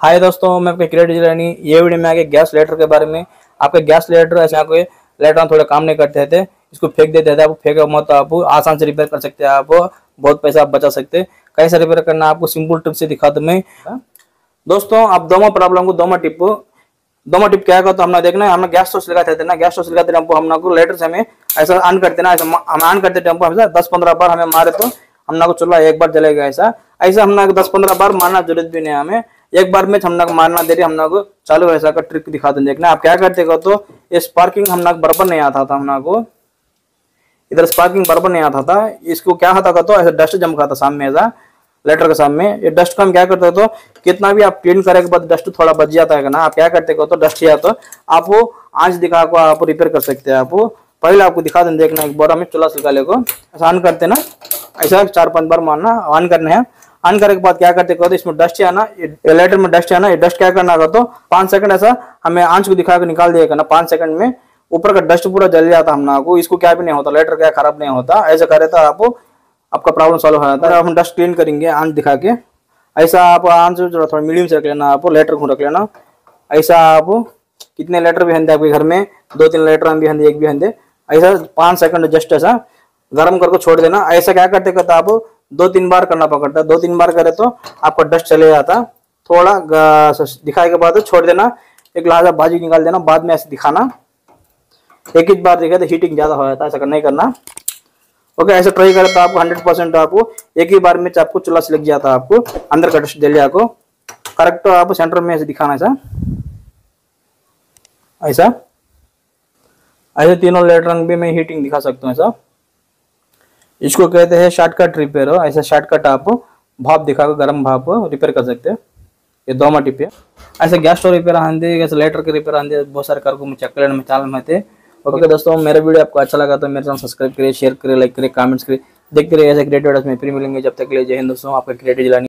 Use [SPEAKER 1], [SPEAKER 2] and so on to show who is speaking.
[SPEAKER 1] हाय दोस्तों, मैं आपके क्रिएटिव जिलानी। ये वीडियो में आगे गैस लाइटर के बारे में। आपके गैस लाइटर ऐसे आपके लाइटर थोड़े काम नहीं करते थे, इसको फेंक देते थे। आप फेंक मत, आप आसान से रिपेयर कर सकते हैं। आप बहुत पैसा आप बचा सकते हैं। कैसे रिपेयर करना आपको सिंपल टिप से दिखा दूं मैं। दोस्तों, आप दोनों प्रॉब्लम को दोनों टिप क्या है तो हमने देखना है। हमने गैस स्टोव लगाते थे ना, गैस स्टोव लगाते टेम्पो हम लोग लाइटर से हमें ऐसा ऑन करते ना, ऐसा हम ऑन करते टेम्पो हमेशा 10-15 बार हमें मारे तो हम लोग चूल्हा एक बार जलेगा। ऐसा ऐसा हम लोग 10-15 बार मारना जरूरत भी नहीं है। हमें एक बार में हम लोग मारना दे रही हम लोग चालू ऐसा का ट्रिक दिखा दें। देखना आप क्या करते हो तो ये स्पार्किंग हम लोग बराबर नहीं आता था। हम लोग इधर स्पार्किंग बराबर नहीं आता था। इसको क्या होता था तो ऐसा डस्ट जम था सामने, ऐसा लेटर के सामने। ये डस्ट को हम क्या करते हो तो कितना भी आप क्लीन करने के बाद डस्ट थोड़ा बच जाता है ना, आप क्या करते हो तो डस्ट या तो आप वो आंच दिखा को आप रिपेयर कर सकते हैं। आप पहले आपको दिखा दें। देखना एक बार हमें चूल्हा सिलकाले को ऐसा ऑन करते ना, ऐसा 4-5 बार मारना, ऑन करने हैं। ऑन करने के बाद क्या करते हो तो इसमें डस्ट है ना, लाइटर में डस्ट है ना, ये डस्ट क्या करना होगा तो 5 सेकंड ऐसा हमें आंच को दिखा के निकाल दिया करना। 5 सेकंड में ऊपर का डस्ट पूरा जल जाता हम लोग को। इसको क्या भी नहीं होता, लाइटर क्या खराब नहीं होता। ऐसा करे तो आपका प्रॉब्लम सॉल्व हो जाता है। हम डस्ट क्लीन करेंगे आंच दिखा के। ऐसा आप आंच थोड़ा मीडियम से रख लेना, आप लाइटर को रख लेना। ऐसा आप कितने लाइटर भी हंदे आपके घर में, 2-3 लाइटर भी हंदे, एक भी हंदे, ऐसा 5 सेकंड जस्ट ऐसा गर्म करके छोड़ देना। ऐसा क्या करते करते आप 2-3 बार करना पड़ता है। 2-3 बार करे तो आपका डस्ट चले जाता। थोड़ा दिखाने के बाद छोड़ देना, एक लिहाजा बाजी निकाल देना। बाद में ऐसे दिखाना, एक ही बार दिखा तो हीटिंग ज्यादा हो जाता है। ऐसा नहीं करना। ओके, ऐसा ट्राई करें तो आपको 100% आपको एक ही बार में आपको चूल्हा से लग जाता है। आपको अंदर का डस्ट जल जाए करेक्ट। तो आप सेंटर में ऐसे दिखाना, ऐसा ऐसा ऐसे तीनों लाइटर भी मैं हीटिंग दिखा सकता हूँ। ऐसा इसको कहते हैं शॉर्टकट रिपेयर। हो ऐसा शॉर्टकट आप भाप दिखाकर गर्म भाप रिपेयर कर सकते हैं। ये दो टिप है। ऐसे गैस स्टोव रिपेयर आंदे, ऐसे लाइटर के रिपेयर आंदे, बहुत सारे कर को मैं चेक में चैनल में थे। ओके दोस्तों, मेरा वीडियो आपको अच्छा लगा तो मेरे चैनल सब्सक्राइब करिए, शेयर करिए, लाइक करिए, कमेंट्स करिए। देखते रहिए ऐसे क्रिएटिव वीडियोस में फिर मिलेंगे। जब तक के लिए जय हिंद दोस्तों, आपका क्रिएटिव जिलानी।